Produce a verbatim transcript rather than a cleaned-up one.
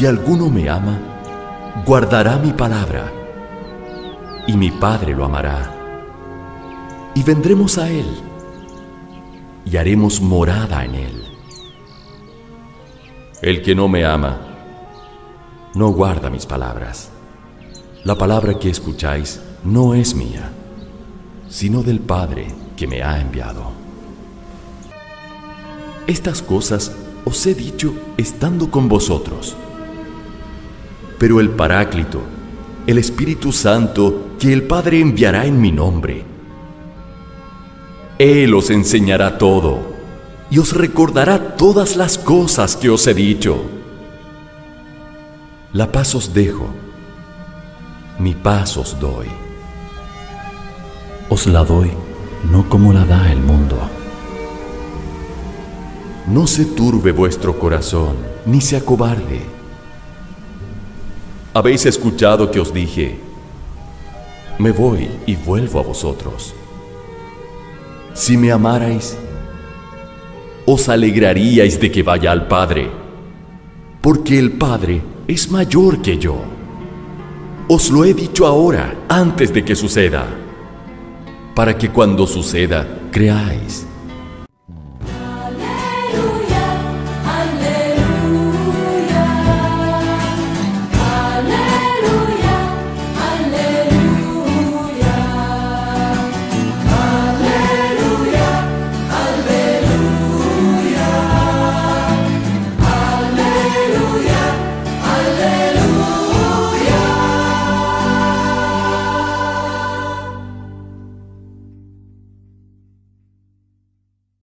Si alguno me ama, guardará mi palabra, y mi Padre lo amará. Y vendremos a él, y haremos morada en él. El que no me ama, no guarda mis palabras. La palabra que escucháis no es mía, sino del Padre que me ha enviado. Estas cosas os he dicho estando con vosotros. Pero el Paráclito, el Espíritu Santo, que el Padre enviará en mi nombre, Él os enseñará todo y os recordará todas las cosas que os he dicho. La paz os dejo, mi paz os doy. Os la doy no como la da el mundo. No se turbe vuestro corazón, ni se acobarde. Habéis escuchado que os dije, me voy y vuelvo a vosotros. Si me amarais, os alegraríais de que vaya al Padre, porque el Padre es mayor que yo. Os lo he dicho ahora, antes de que suceda, para que cuando suceda, creáis.